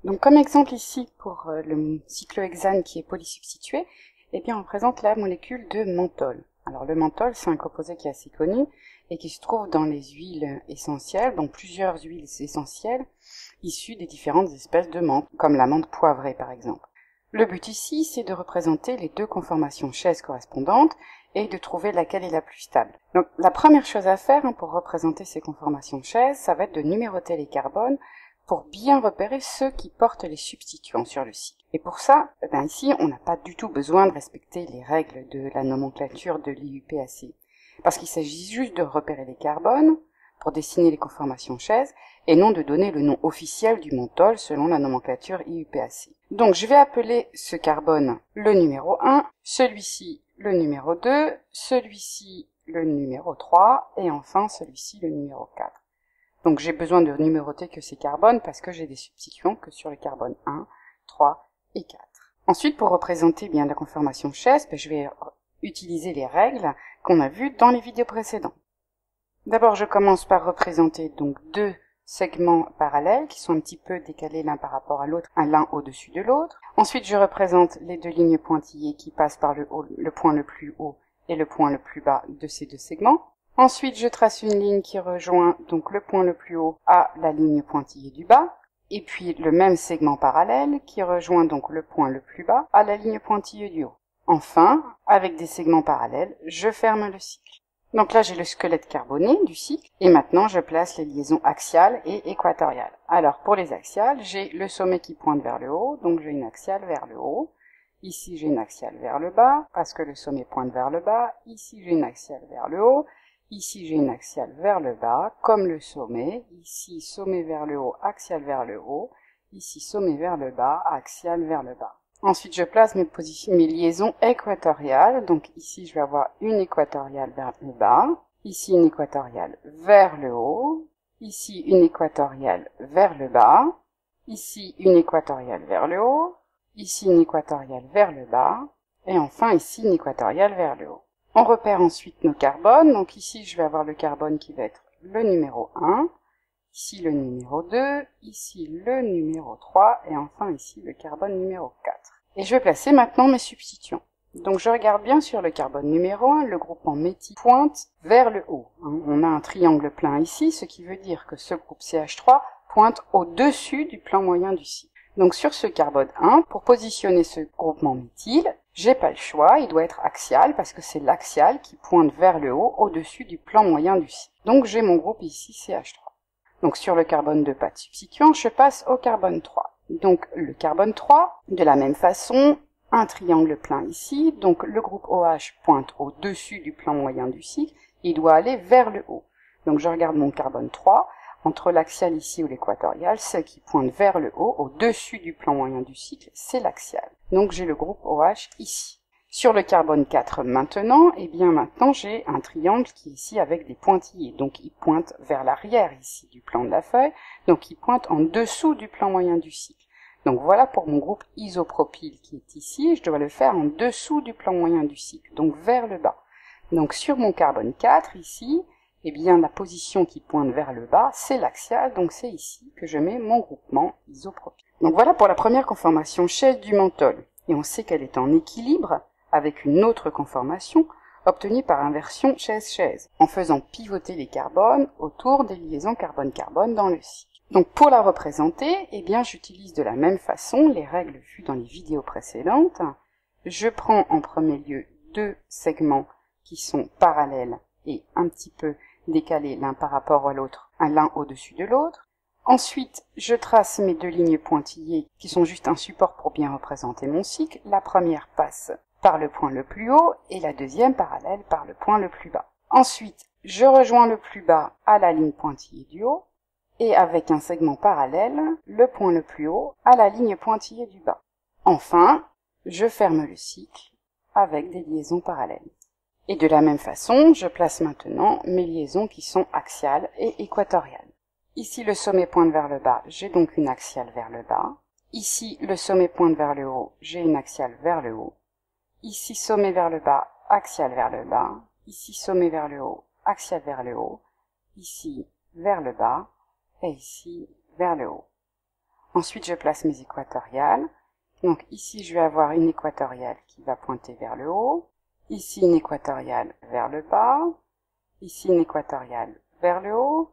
Donc comme exemple ici pour le cyclohexane qui est polysubstitué, eh bien on présente la molécule de menthol. Alors le menthol, c'est un composé qui est assez connu et qui se trouve dans les huiles essentielles, donc plusieurs huiles essentielles issues des différentes espèces de menthe, comme la menthe poivrée par exemple. Le but ici, c'est de représenter les deux conformations chaises correspondantes et de trouver laquelle est la plus stable. Donc la première chose à faire pour représenter ces conformations chaises, ça va être de numéroter les carbones pour bien repérer ceux qui portent les substituants sur le cycle. Et pour ça, ici, on n'a pas du tout besoin de respecter les règles de la nomenclature de l'IUPAC, parce qu'il s'agit juste de repérer les carbones pour dessiner les conformations chaises, et non de donner le nom officiel du menthol selon la nomenclature IUPAC. Donc je vais appeler ce carbone le numéro 1, celui-ci le numéro 2, celui-ci le numéro 3, et enfin celui-ci le numéro 4. Donc j'ai besoin de numéroter que ces carbones parce que j'ai des substituants que sur le carbone 1, 3 et 4. Ensuite, pour représenter bien la conformation chaise, je vais utiliser les règles qu'on a vues dans les vidéos précédentes. D'abord, je commence par représenter donc deux segments parallèles qui sont un petit peu décalés l'un par rapport à l'autre, l'un au-dessus de l'autre. Ensuite, je représente les deux lignes pointillées qui passent par le point le plus haut et le point le plus bas de ces deux segments. Ensuite, je trace une ligne qui rejoint donc le point le plus haut à la ligne pointillée du bas, et puis le même segment parallèle qui rejoint donc le point le plus bas à la ligne pointillée du haut. Enfin, avec des segments parallèles, je ferme le cycle. Donc là, j'ai le squelette carboné du cycle, et maintenant je place les liaisons axiales et équatoriales. Alors pour les axiales, j'ai le sommet qui pointe vers le haut, donc j'ai une axiale vers le haut. Ici, j'ai une axiale vers le bas, parce que le sommet pointe vers le bas. Ici, j'ai une axiale vers le haut. Ici, j'ai une axiale vers le bas, comme le sommet. Ici, sommet vers le haut, axiale vers le haut. Ici, sommet vers le bas, axiale vers le bas. Ensuite, je place mes liaisons équatoriales. Donc ici, je vais avoir une équatoriale vers le bas. Ici, une équatoriale vers le haut. Ici, une équatoriale vers le bas. Ici, une équatoriale vers le haut. Ici, une équatoriale vers le bas. Et enfin, ici, une équatoriale vers le haut. On repère ensuite nos carbones. Donc ici, je vais avoir le carbone qui va être le numéro 1. Ici, le numéro 2. Ici, le numéro 3. Et enfin, ici, le carbone numéro 4. Et je vais placer maintenant mes substituants. Donc je regarde bien sur le carbone numéro 1, le groupement méthyle pointe vers le haut. On a un triangle plein ici, ce qui veut dire que ce groupe CH3 pointe au-dessus du plan moyen du cycle. Donc sur ce carbone 1, pour positionner ce groupement méthyle, j'ai pas le choix, il doit être axial parce que c'est l'axial qui pointe vers le haut au-dessus du plan moyen du cycle. Donc j'ai mon groupe ici CH3. Donc sur le carbone 2, pas de substituant, je passe au carbone 3. Donc le carbone 3, de la même façon, un triangle plein ici, donc le groupe OH pointe au-dessus du plan moyen du cycle, il doit aller vers le haut. Donc je regarde mon carbone 3, entre l'axial ici ou l'équatorial, celle qui pointe vers le haut, au-dessus du plan moyen du cycle, c'est l'axial. Donc j'ai le groupe OH ici. Sur le carbone 4 maintenant, maintenant j'ai un triangle qui est ici avec des pointillés, donc il pointe vers l'arrière ici du plan de la feuille, donc il pointe en dessous du plan moyen du cycle. Donc voilà pour mon groupe isopropyl qui est ici, je dois le faire en dessous du plan moyen du cycle, donc vers le bas. Donc sur mon carbone 4 ici, la position qui pointe vers le bas, c'est l'axial, donc c'est ici que je mets mon groupement isopropyl. Donc voilà pour la première conformation chaise du menthol, et on sait qu'elle est en équilibre avec une autre conformation obtenue par inversion chaise-chaise, en faisant pivoter les carbones autour des liaisons carbone-carbone dans le cycle. Donc pour la représenter, j'utilise de la même façon les règles vues dans les vidéos précédentes. Je prends en premier lieu deux segments qui sont parallèles et un petit peu décalés l'un par rapport à l'autre, l'un au-dessus de l'autre. Ensuite, je trace mes deux lignes pointillées qui sont juste un support pour bien représenter mon cycle. La première passe par le point le plus haut et la deuxième parallèle par le point le plus bas. Ensuite, je rejoins le plus bas à la ligne pointillée du haut et avec un segment parallèle, le point le plus haut à la ligne pointillée du bas. Enfin, je ferme le cycle avec des liaisons parallèles. Et de la même façon, je place maintenant mes liaisons qui sont axiales et équatoriales. Ici, le sommet pointe vers le bas, j'ai donc une axiale vers le bas. Ici, le sommet pointe vers le haut, j'ai une axiale vers le haut. Ici, sommet vers le bas, axiale vers le bas. Ici, sommet vers le haut, axiale vers le haut. Ici, vers le bas. Et ici, vers le haut. Ensuite, je place mes équatoriales. Donc ici, je vais avoir une équatoriale qui va pointer vers le haut. Ici, une équatoriale vers le bas. Ici, une équatoriale vers le haut.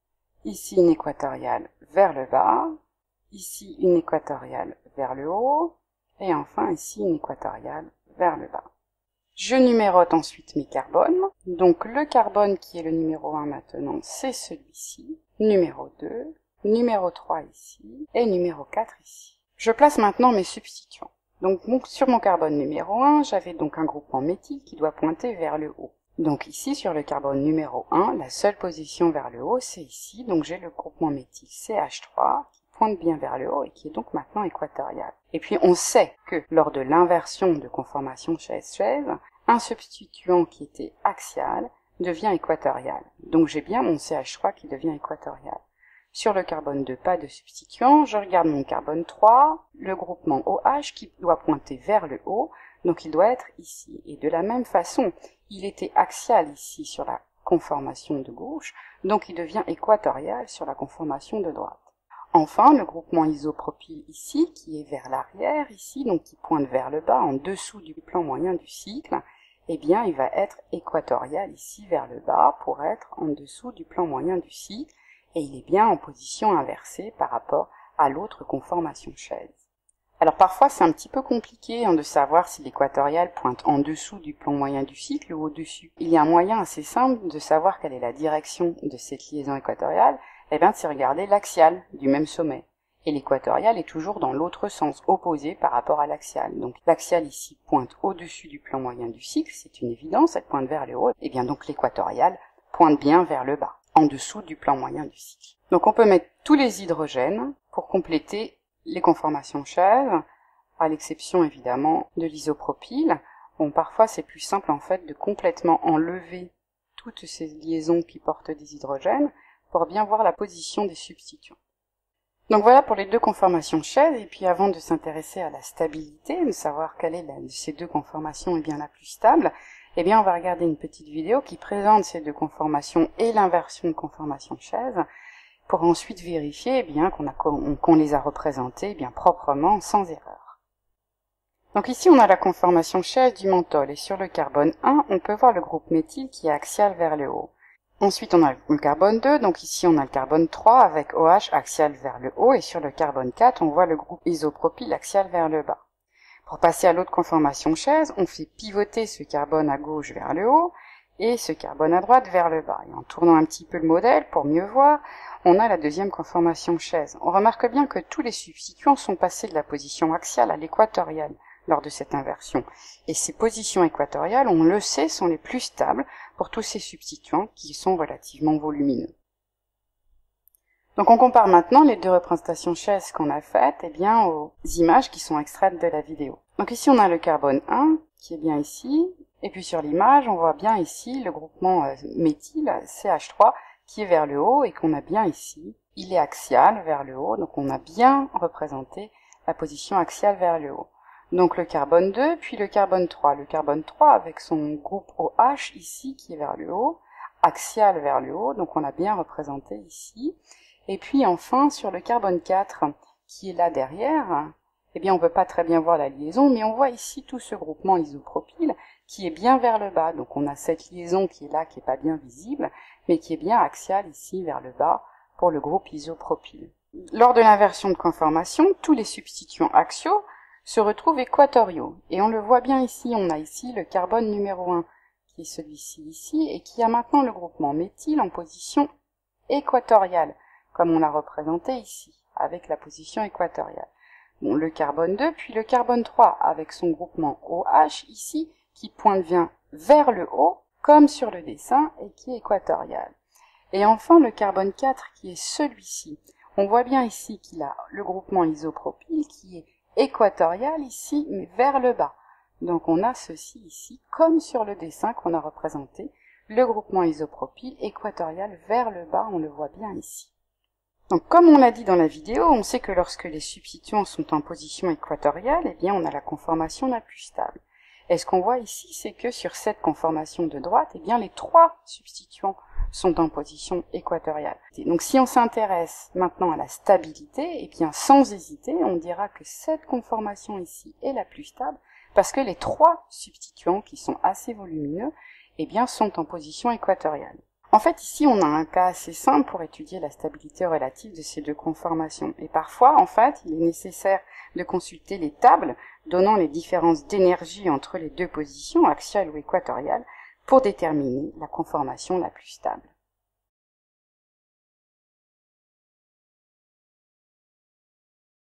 Ici, une équatoriale vers le bas. Ici, une équatoriale vers le haut. Et enfin, ici, une équatoriale vers le bas. Je numérote ensuite mes carbones. Donc le carbone qui est le numéro 1 maintenant, c'est celui-ci. Numéro 2, numéro 3 ici, et numéro 4 ici. Je place maintenant mes substituants. Donc sur mon carbone numéro 1, j'avais donc un groupement méthyle qui doit pointer vers le haut. Donc ici, sur le carbone numéro 1, la seule position vers le haut, c'est ici. Donc j'ai le groupement méthyle CH3 qui pointe bien vers le haut et qui est donc maintenant équatorial. Et puis on sait que lors de l'inversion de conformation chaise-chaise, un substituant qui était axial devient équatorial. Donc j'ai bien mon CH3 qui devient équatorial. Sur le carbone 2, pas de substituant, je regarde mon carbone 3, le groupement OH qui doit pointer vers le haut, donc il doit être ici. Et de la même façon, il était axial ici sur la conformation de gauche, donc il devient équatorial sur la conformation de droite. Enfin, le groupement isopropyl ici, qui est vers l'arrière ici, donc qui pointe vers le bas, en dessous du plan moyen du cycle, eh bien il va être équatorial ici vers le bas pour être en dessous du plan moyen du cycle, et il est bien en position inversée par rapport à l'autre conformation chaise. Alors parfois c'est un petit peu compliqué de savoir si l'équatorial pointe en dessous du plan moyen du cycle ou au-dessus. Il y a un moyen assez simple de savoir quelle est la direction de cette liaison équatoriale, eh bien c'est regarder l'axial du même sommet. Et l'équatorial est toujours dans l'autre sens, opposé par rapport à l'axial. Donc l'axial ici pointe au-dessus du plan moyen du cycle, c'est une évidence, elle pointe vers le haut, et bien donc l'équatorial pointe bien vers le bas, en dessous du plan moyen du cycle. Donc on peut mettre tous les hydrogènes pour compléter les conformations chaises, à l'exception évidemment de l'isopropyl. Bon, parfois c'est plus simple en fait de complètement enlever toutes ces liaisons qui portent des hydrogènes pour bien voir la position des substituants. Donc voilà pour les deux conformations chaises, et puis avant de s'intéresser à la stabilité, de savoir quelle est de ces deux conformations est bien la plus stable, eh bien on va regarder une petite vidéo qui présente ces deux conformations et l'inversion de conformation chaise, pour ensuite vérifier eh bien qu'on les a représentées eh bien proprement, sans erreur. Donc ici on a la conformation chaise du menthol, et sur le carbone 1, on peut voir le groupe méthyle qui est axial vers le haut. Ensuite on a le carbone 2, donc ici on a le carbone 3 avec OH axial vers le haut, et sur le carbone 4, on voit le groupe isopropyl axial vers le bas. Pour passer à l'autre conformation chaise, on fait pivoter ce carbone à gauche vers le haut, et ce carbone à droite vers le bas. Et en tournant un petit peu le modèle pour mieux voir, on a la deuxième conformation chaise. On remarque bien que tous les substituants sont passés de la position axiale à l'équatoriale lors de cette inversion. Et ces positions équatoriales, on le sait, sont les plus stables pour tous ces substituants qui sont relativement volumineux. Donc on compare maintenant les deux représentations chaises qu'on a faites eh bien, aux images qui sont extraites de la vidéo. Donc ici on a le carbone 1 qui est bien ici, et puis sur l'image on voit bien ici le groupement méthyle CH3 qui est vers le haut et qu'on a bien ici. Il est axial vers le haut, donc on a bien représenté la position axiale vers le haut. Donc le carbone 2, puis le carbone 3. Le carbone 3 avec son groupe OH ici qui est vers le haut, axial vers le haut, donc on a bien représenté ici. Et puis enfin sur le carbone 4 qui est là derrière, eh bien on peut pas très bien voir la liaison, mais on voit ici tout ce groupement isopropyl qui est bien vers le bas. Donc on a cette liaison qui est là, qui est pas bien visible, mais qui est bien axiale ici vers le bas pour le groupe isopropyl. Lors de l'inversion de conformation, tous les substituants axiaux se retrouvent équatoriaux. Et on le voit bien ici, on a ici le carbone numéro 1 qui est celui-ci ici, et qui a maintenant le groupement méthyle en position équatoriale, comme on l'a représenté ici, avec la position équatoriale. Bon, le carbone 2, puis le carbone 3, avec son groupement OH ici, qui pointe bien vers le haut, comme sur le dessin, et qui est équatorial. Et enfin le carbone 4, qui est celui-ci. On voit bien ici qu'il a le groupement isopropyl, qui est équatorial ici, mais vers le bas. Donc on a ceci ici, comme sur le dessin qu'on a représenté, le groupement isopropyl équatorial vers le bas, on le voit bien ici. Donc comme on l'a dit dans la vidéo, on sait que lorsque les substituants sont en position équatoriale, eh bien on a la conformation la plus stable. Et ce qu'on voit ici, c'est que sur cette conformation de droite, eh bien les trois substituants sont en position équatoriale. Donc si on s'intéresse maintenant à la stabilité, eh bien sans hésiter, on dira que cette conformation ici est la plus stable, parce que les trois substituants, qui sont assez volumineux, eh bien sont en position équatoriale. En fait, ici, on a un cas assez simple pour étudier la stabilité relative de ces deux conformations. Et parfois, en fait, il est nécessaire de consulter les tables donnant les différences d'énergie entre les deux positions, axiale ou équatoriale, pour déterminer la conformation la plus stable.